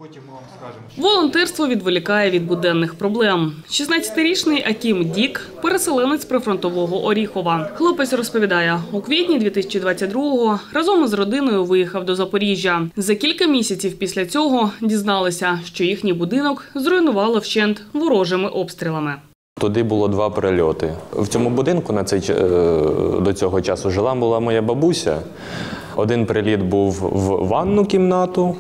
Волонтерство відволікає від буденних проблем. 16-річний Акім Дік – переселенець прифронтового Оріхова. Хлопець розповідає, у квітні 2022-го разом із родиною виїхав до Запоріжжя. За кілька місяців після цього дізналися, що їхній будинок зруйнувало вщент ворожими обстрілами. Туди було 2 прильоти. В цьому будинку до цього часу жила була моя бабуся. Один приліт був в ванну кімнату,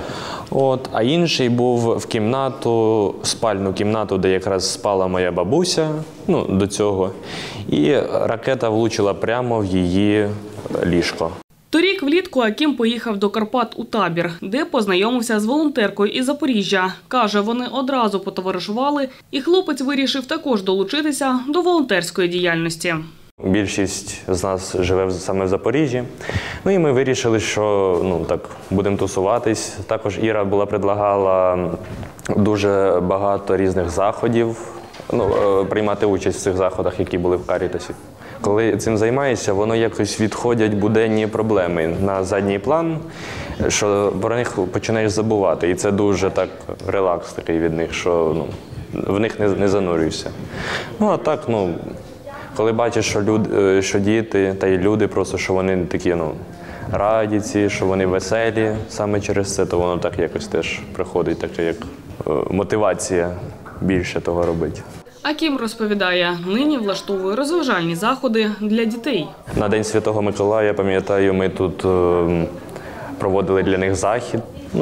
а інший був в спальну кімнату, де якраз спала моя бабуся, до цього. І ракета влучила прямо в її ліжко. Торік влітку Акім поїхав до Карпат у табір, де познайомився з волонтеркою із Запоріжжя. Каже, вони одразу потоваришували, і хлопець вирішив також долучитися до волонтерської діяльності. Більшість з нас живе саме в Запоріжжі. І ми вирішили, що будемо тусуватись. Також Іра предлагала дуже багато різних заходів, приймати участь в цих заходах, які були в Карітасі. Коли цим займаєшся, воно якось відходять буденні проблеми на задній план, що про них починаєш забувати. І це дуже так релакс такий від них, що в них не занурюєшся. А так, коли бачиш, що діти та й люди просто, що вони такі, радіці, що вони веселі, саме через це, то воно так якось теж приходить, таке як мотивація більше того робити. Акім розповідає, нині влаштовує розважальні заходи для дітей. На День Святого Миколая, я пам'ятаю, ми тут проводили для них захід,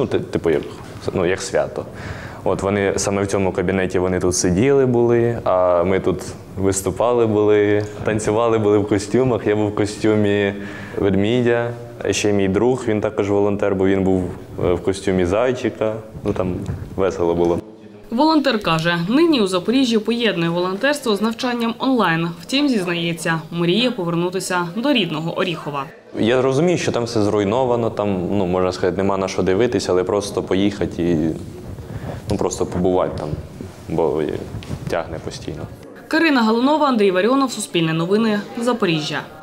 як свято. Вони саме в цьому кабінеті вони тут сиділи були, а ми тут виступали були, танцювали були в костюмах. Я був в костюмі ведмідя, а ще мій друг, він також волонтер, бо він був в костюмі зайчика. Там весело було. Волонтер каже, нині у Запоріжжі поєднує волонтерство з навчанням онлайн. Втім, зізнається, мріє повернутися до рідного Оріхова. Я розумію, що там все зруйновано, там, можна сказати, нема на що дивитися, але просто поїхати і просто побувати там, бо тягне постійно. Карина Галунова, Андрій Варіонов, Суспільне новини, Запоріжжя.